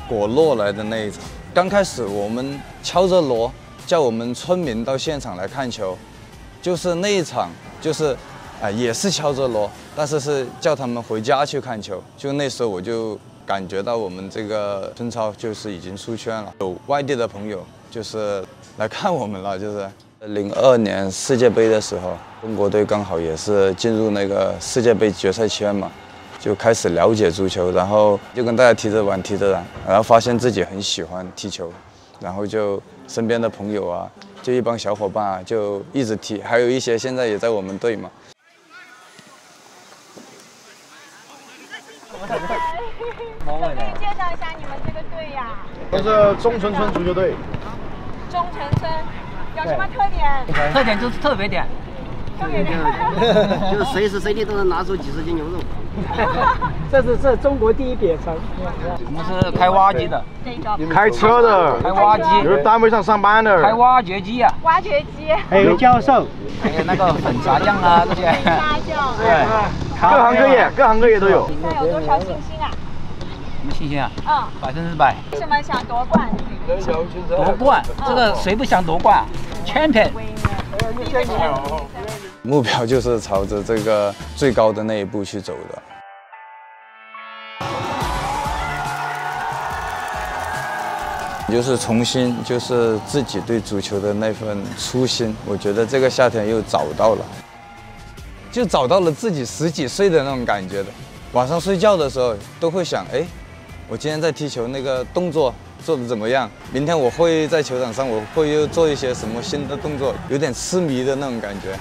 果洛来的那一场。刚开始我们敲着锣叫我们村民到现场来看球，就是那一场，就是也是敲着锣，但是是叫他们回家去看球。就那时候我就感觉到我们这个村超就是已经出圈了，有外地的朋友就是来看我们了。就是02年世界杯的时候，中国队刚好也是进入那个世界杯决赛圈嘛，就开始了解足球，然后就跟大家踢着玩，然后发现自己很喜欢踢球，然后就身边的朋友啊，就一帮小伙伴啊，就一直踢，还有一些现在也在我们队嘛。 可以介绍一下你们这个队呀？ 这是中城村足球队。 中城村有什么特点？ 特点就是特别点。 特别点。 就是随时随地都能拿出几十斤牛肉。 这是中国第一瘪城。我们是开挖机的， 开车的， 开挖机， 有单位上上班的， 开挖掘机啊， 挖掘机， 还有教授，还有那个粉炸酱啊这些。 粉炸酱。 对， 各行各业都有。 现在有多少信心啊？ 什么信心啊？100%。 为什么想夺冠？ 夺冠，这个谁不想夺冠？Champion。 目标就是朝着这个最高的那一步去走的。就是重新，就是自己对足球的那份初心，我觉得这个夏天又找到了，就找到了自己10几岁的那种感觉的。晚上睡觉的时候都会想，哎，我今天在踢球那个动作做得怎么样？明天我会在球场上，我会又做一些什么新的动作，有点痴迷的那种感觉。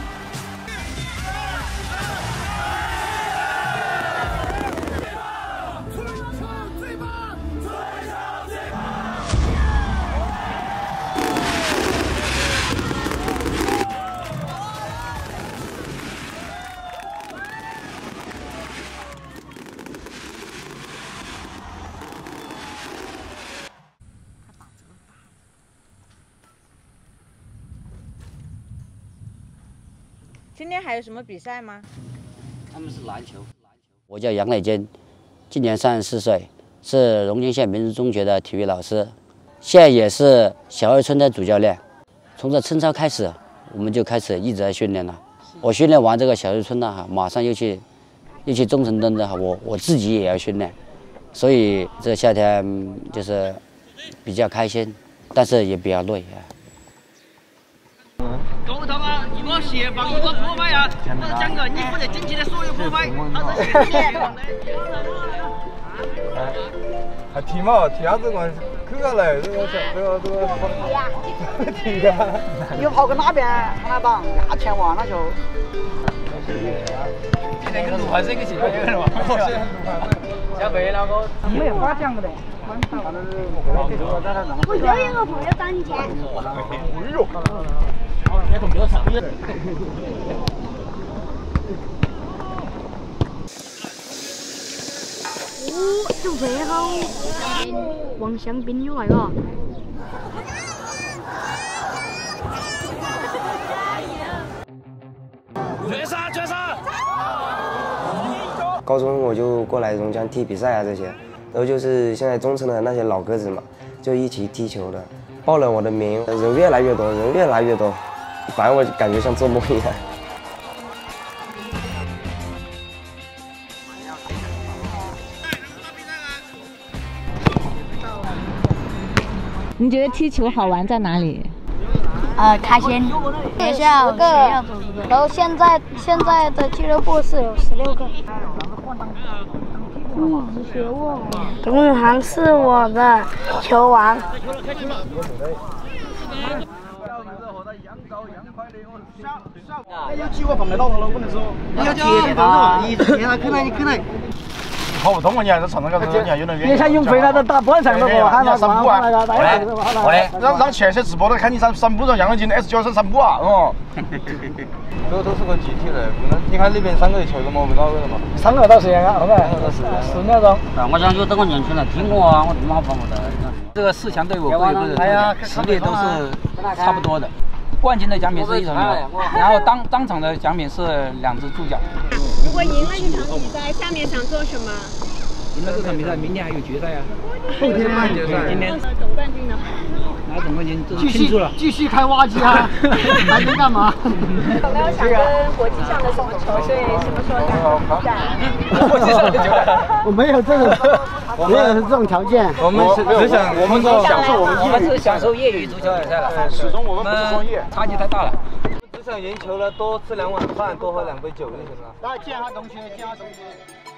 今天还有什么比赛吗？ 他们是篮球。我叫杨磊坚，今年34岁，是荣金县明日中学的体育老师，现在也是小二村的主教练。从这村超开始，我们就开始一直在训练了。我训练完这个小二村了马上又去中城蹲着我自己也要训练，所以这个夏天就是比较开心，但是也比较累啊。 沟通啊，一个协防，一个破坏啊，这是讲个你不得进去的所有破坏，他是协防的。 还踢嘛？踢啥子关系？去下来，这个踢啊！ 又跑到那边，他那档压钱完了就。今天跟卢汉生一起拍的嘛？小贝那个没有花奖的。 我有一个朋友找你钱。 哎呦！ 就最好王香槟有来了。 绝杀！ 高中我就过来榕江踢比赛啊这些，然后就是现在中城的那些老哥子嘛，就一起踢球的，报了我的名，人越来越多，反正我感觉像做梦一样。 你觉得踢球好玩在哪里？ 开心。学校然后现在的俱乐部是有16个。东航是我的球王。 有几个放在脑头了，不能说。 你要接他，一接他，去哪？ 跑不动啊！你还在场上干啥？你还有点远。 你像永飞那都打半场了不？喊他 3步啊！让前些直播的看你3步，让杨永金 S9上3步啊！哦。 这个都是个集体的，不能。你看那边3个球都摸不到的嘛。 3个到时间啊，后面10秒钟。 我想就等我年轻人听我啊，我他妈跑不得。 这个4强队伍各有各的实力都是差不多的。冠军的奖品是1头牛，然后当场的奖品是2只猪脚。 如果赢了这场比赛，下面想做什么？ 赢了这场比赛，明天还有决赛啊。 后天决赛， 今天总冠军了。 拿总冠军，这是庆祝了。 继续开挖机啊！还能干嘛？ 有没有想跟国际上的什么球队什么时候打比赛？ 国际上的球队，我没有这种，没有这种条件。 我们只想，我们享受我们是享受业余足球比赛了， 始终我们不是专业， 差距太大了。 只想赢球了，多吃2碗饭，多喝2杯酒就行了。 来见下同学，见下同学。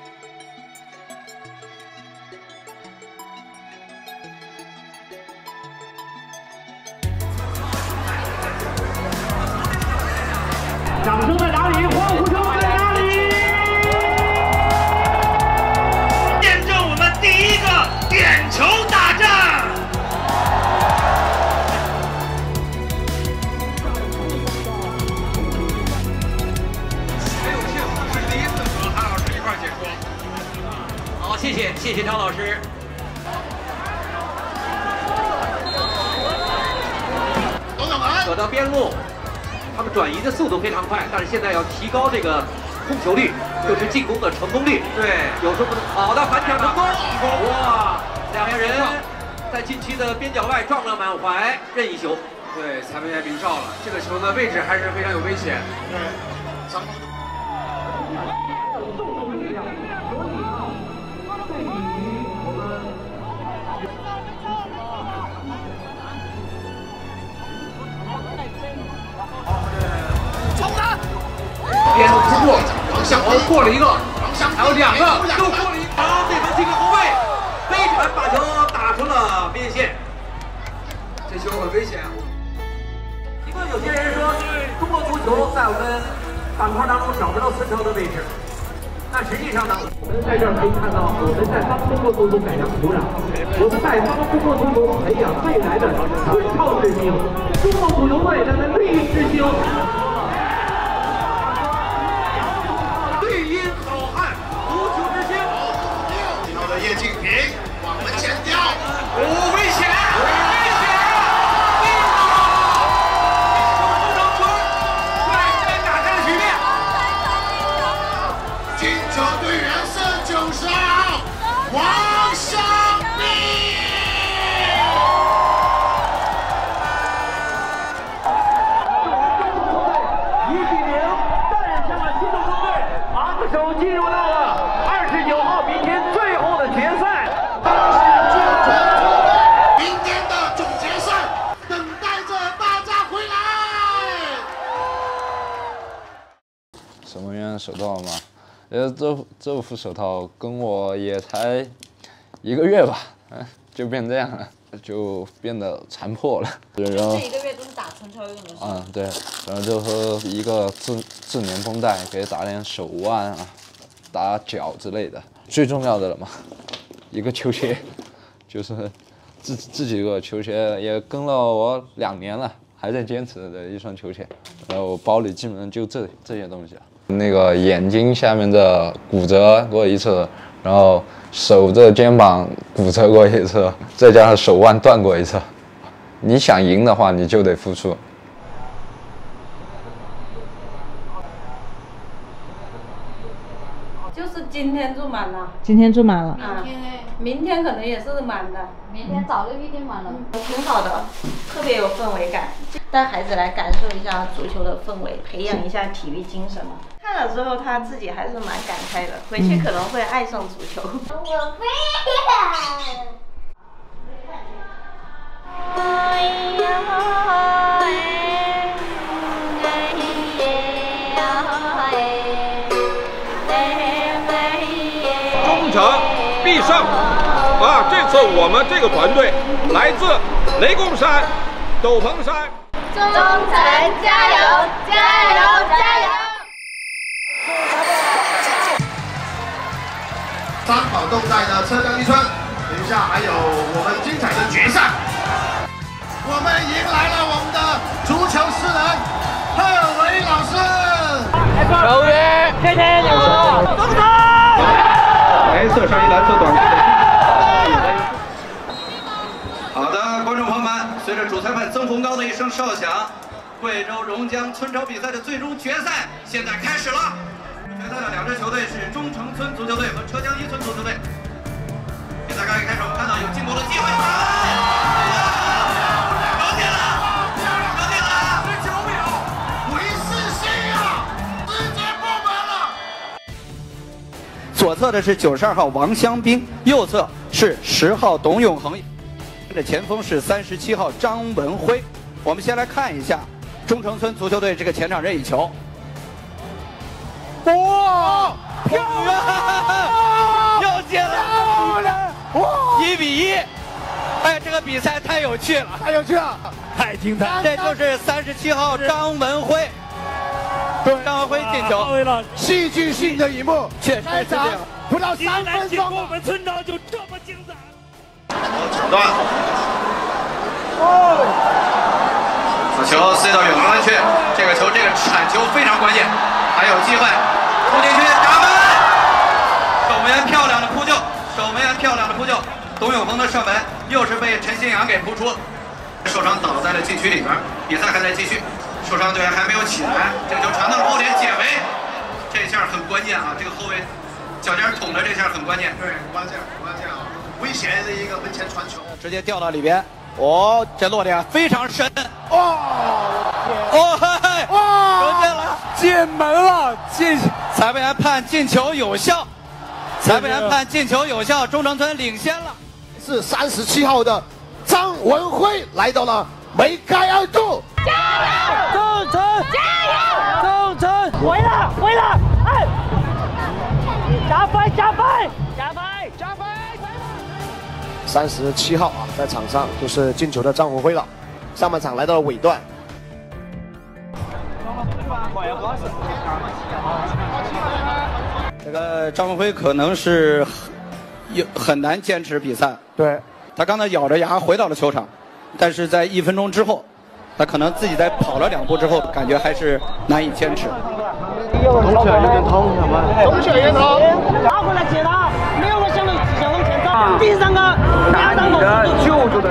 掌声在哪里？欢呼声在哪里？见证我们第一个点球大战！ 很有幸是第一次和韩老师一块解说。好，谢谢张老师。走到边路。他们转移的速度非常快，但是现在要提高这个控球率，就是进攻的成功率。对，有时候不能好的反抢成功。哇，两个人在禁区的边角外撞了满怀，任意球。对，裁判员鸣哨了，这个球的位置还是非常有危险。对，边路突破，过了一个，还有2个，又过了一个，对方这个后卫飞铲把球打出了边线，这球很危险。因为有些人说中国足球在我们板块当中找不到孙超的位置，但实际上呢，我们在这儿可以看到，我们在帮中国足球改良土壤，我们在帮中国足球培养未来的孙超之星，中国足球队的绿之星。好汉，足球之星。6号的叶敬平往门前吊，危险！危险！周长春率先打开了局面。进球队员是92号黄晓明。手进入到了29号，明天最后的决赛。明天的总决赛，等待着大家回来。 守门员手套嘛，这副手套跟我也才1个月吧，就变这样了，就变得残破了。然后这1个月都是打春超用的是吗？ 对，然后就和一个自粘绷带，给打点手腕啊，打脚之类的。最重要的了嘛，一个球鞋，就是自己个球鞋，也跟了我2年了，还在坚持的一双球鞋。然后包里基本上就这些东西了。那个眼睛下面的骨折过一次，然后手这肩膀骨折过一次，再加上手腕断过一次。你想赢的话，你就得付出。 就是今天住满了。 今天住满了。 啊，明天可能也是满的。 明天早就预定满了。 挺好的，特别有氛围感，带孩子来感受一下足球的氛围，培养一下体育精神嘛。看了之后他自己还是蛮感慨的，回去可能会爱上足球。 我非要。 忠诚必胜啊！这次我们这个团队来自雷公山、斗篷山。 忠诚加油！加油！加油！ 三宝洞寨的车江一村，等一下还有我们精彩的决赛。我们迎来了我们的足球诗人贺维老师。 球员天天有球，忠诚。 白色上衣，蓝色短裤的。好的，观众朋友们，随着主裁判曾洪高的一声哨响，贵州榕江村超比赛的最终决赛现在开始了。决赛的2支球队是中城村足球队和车江一村足球队。 场一开始，我们看到有进攻的机会。左侧的是92号王湘兵，右侧是10号董永恒，的前锋是37号张文辉。我们先来看一下中城村足球队这个前场任意球。哇，漂亮！又进了！哇，1比1！哎，这个比赛太有趣了， 太有趣了， 太精彩！这就是37号张文辉。对，张文辉进球， 戏剧性的一幕， 确实是这样。 不到3分钟， 我们村长就这么精彩。 抢断，此球塞到远门去，这个球这个铲球非常关键，还有机会突进去打门，守门员漂亮的扑救，董永恒的射门又是被陈新阳给扑出，受伤倒在了禁区里边，比赛还在继续。受伤队员还没有起来，这个球传到了后点解围，这下很关键啊！这个后卫脚尖捅的这下很关键， 对，关键啊！危险的一个门前传球， 直接掉到里边。哦，这落点非常深。有进了， 进门了， 裁判员判进球有效，中城村领先了。 是37号的张文辉来到了梅开二度。 加油！中城！加油！中城！回了！哎！加分 ！37号啊，在场上就是进球的张文辉了。上半场来到了尾段。 这个张文辉可能是很难坚持比赛。 对， 他刚才咬着牙回到了球场，但是在1分钟之后，他可能自己在跑了2步之后，感觉还是难以坚持。 东线有点疼， 拿回来接他，没有我想的往前走，顶上个2张的救助的。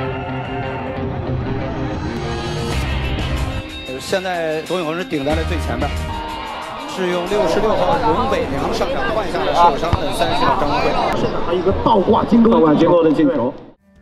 现在董永恒是顶在了最前面，是用66号荣伟良上场换下了受伤的30号张文辉， 还有一个倒挂金钩的进球。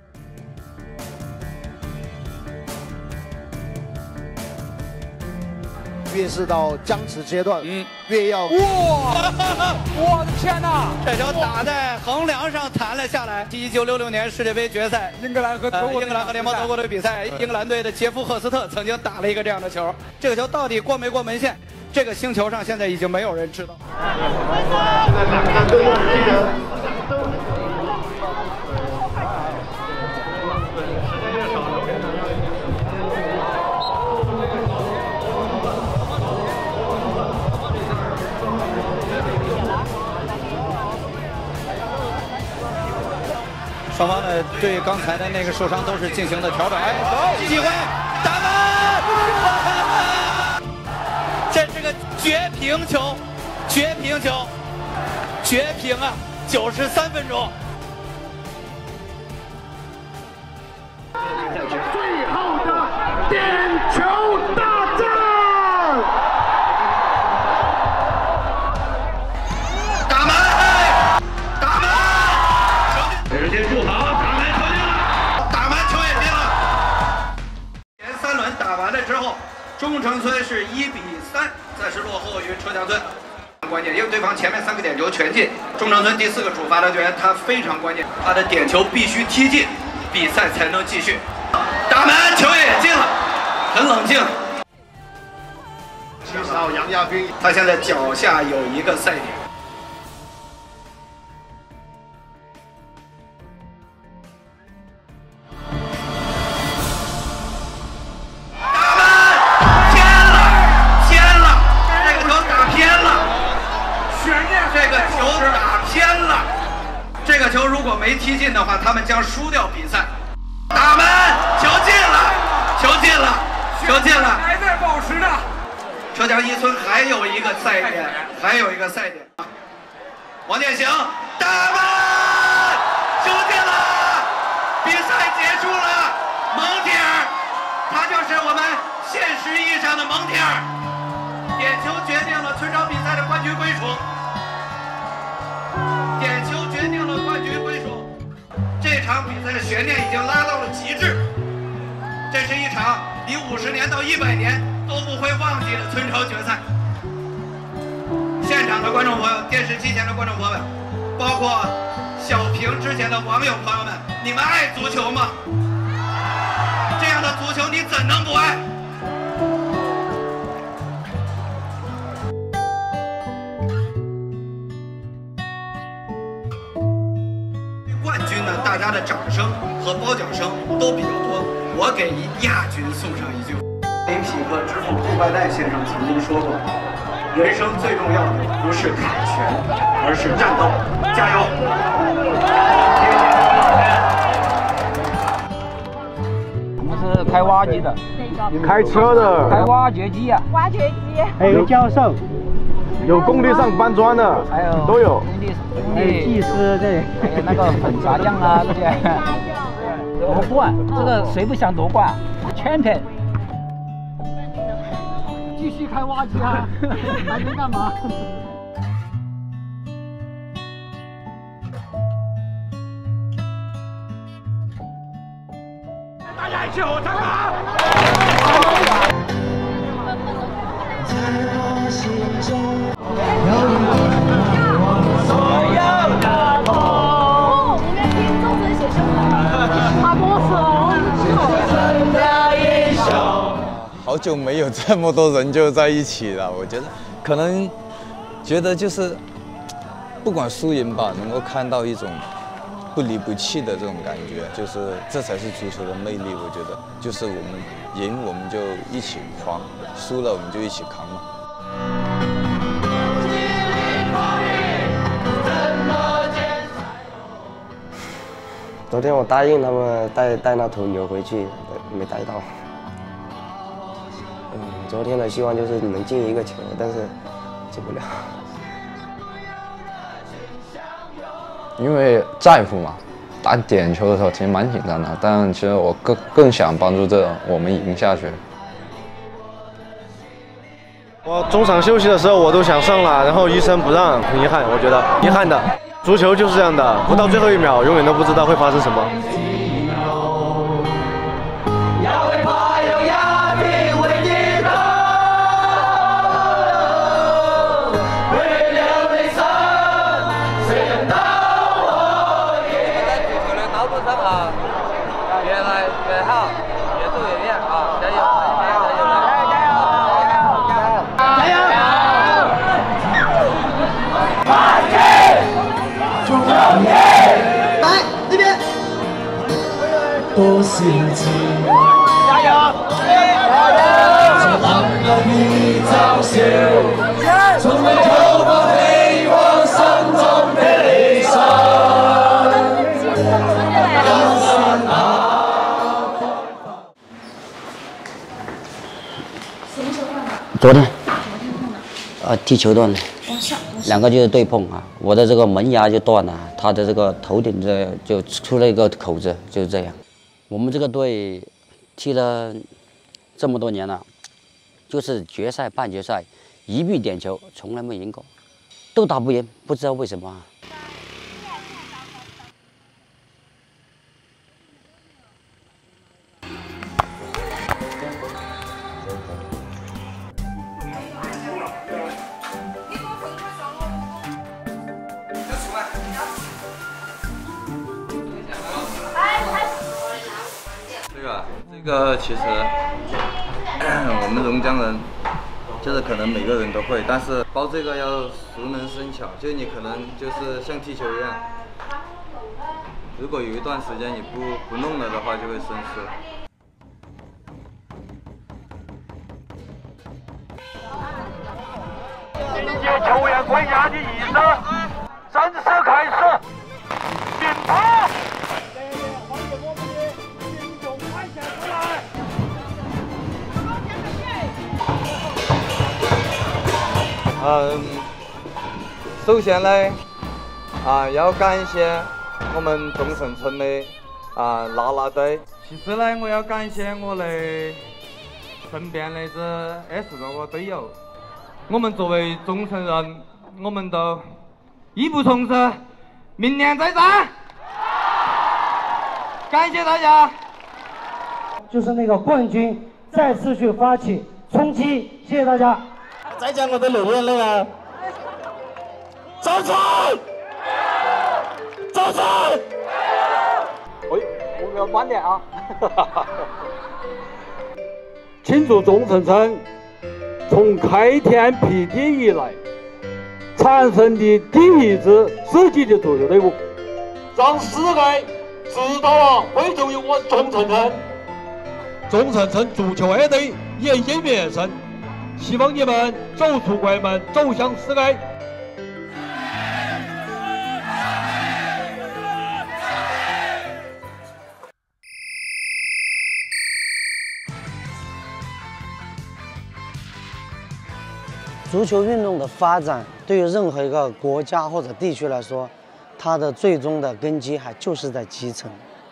越是到僵持阶段，越要我的天哪！ 这球打在横梁上弹了下来。1966年世界杯决赛， 英格兰和联盟德国队比赛，英格兰队的杰夫赫斯特曾经打了一个这样的球。这个球到底过没过门线？这个星球上现在已经没有人知道。双方呢对刚才的那个受伤都是进行的调整。哎，机会打门！这是个绝平球，绝平啊！93分钟。 最后的点球大战。 直接助跑，打门球也进了。前3轮打完了之后，中城村是1比3，暂时落后于车江村。关键，因为对方前面3个点球全进，中城村第4个主罚的球员他非常关键，他的点球必须踢进，比赛才能继续。打门球也进了，很冷静。 70号杨亚军， 他现在脚下有一个赛点。这个球如果没踢进的话，他们将输掉比赛。打门，球进了，还在保持着。车江一村还有一个赛点，王建行打门，球进了，比赛结束了。蒙铁儿，他就是我们现实意义上的蒙铁儿。点球决定了村场比赛的冠军归属。 场比赛的悬念已经拉到了极致。这是一场你50年到100年都不会忘记的村超决赛。现场的观众朋友，电视机前的观众朋友们，包括小屏之前的网友朋友们，你们爱足球吗？这样的足球你怎能不爱？冠军呢，大家的掌声和褒奖声都比较多。我给亚军送上一句：雷匹克之父杜拜代先生曾经说过，人生最重要的不是凯旋，而是战斗。加油！ 我们是开挖机的， 开车的， 开挖掘机啊， 挖掘机， 还有教授，有工地上搬砖的， 还有都有， 还有技师这，还有那个粉炸酱啊这些。夺冠，这个谁不想夺冠？Champion。 继续开挖机啊，还能干嘛？ 大家一起合唱啊！ 好久没有这么多人就在一起了，我觉得可能觉得就是不管输赢吧，能够看到一种不离不弃的这种感觉，就是这才是足球的魅力。我觉得就是我们赢我们就一起狂，输了我们就一起扛嘛。 昨天我答应他们带那头牛回去，没带到。昨天的希望就是能进一个球，但是进不了。 因为在乎嘛，打点球的时候其实蛮紧张的，但其实我更想帮助我们赢下去。 我中场休息的时候我都想上了，然后医生不让，很遗憾，我觉得遗憾的。足球就是这样的，不到最后一秒，永远都不知道会发生什么。 多少次，加油！在冷眼裏嘲笑，從未有過希望心中的理想。 什么时候换的？ 昨天。踢球断了。两个就是对碰啊，我的这个门牙就断了，他的这个头顶这就出了一个口子，就是这样。我们这个队踢了这么多年了，就是决赛、半决赛一比点球，从来没赢过，都打不赢，不知道为什么。 这个其实我们榕江人就是可能每个人都会，但是包这个要熟能生巧，就你可能就是像踢球一样，如果有一段时间你不弄了的话，就会生疏。 迎接球员归家的仪式正式开始，进跑！ 首先呢，要感谢我们中城村的啦啦队。其次呢，我要感谢我的身边的这20多个队友。我们作为中城人，我们都义不容辞，明年再战。 感谢大家。 就是那个冠军再次去发起冲击，谢谢大家。再讲我的流眼泪啊！招春，招春。 喂，我们要慢点啊！庆祝钟城城从开天辟地以来产生的第一支世级的足球队伍，让世界知道了贵州有我钟城城。钟城城足球2队演演远胜，希望你们走出关门，走向世界。 足球运动的发展，对于任何一个国家或者地区来说，它的最终的根基还就是在基层。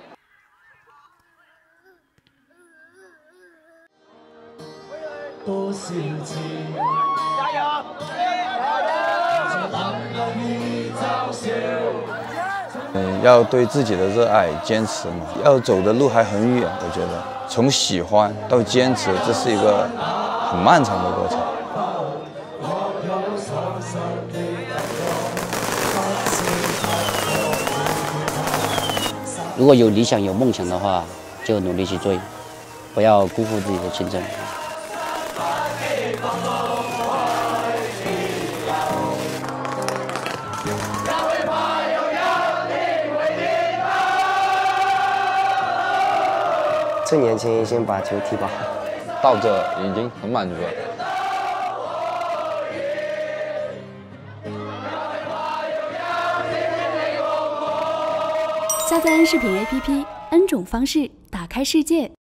多希冀， 加油！ 要对自己的热爱坚持嘛，要走的路还很远。我觉得从喜欢到坚持，这是一个很漫长的过程。 如果有理想、有梦想的话，就努力去追，不要辜负自己的青春。 趁年轻先把球踢饱， 到这已经很满足了。 下载N视频 APP，N 种方式打开世界。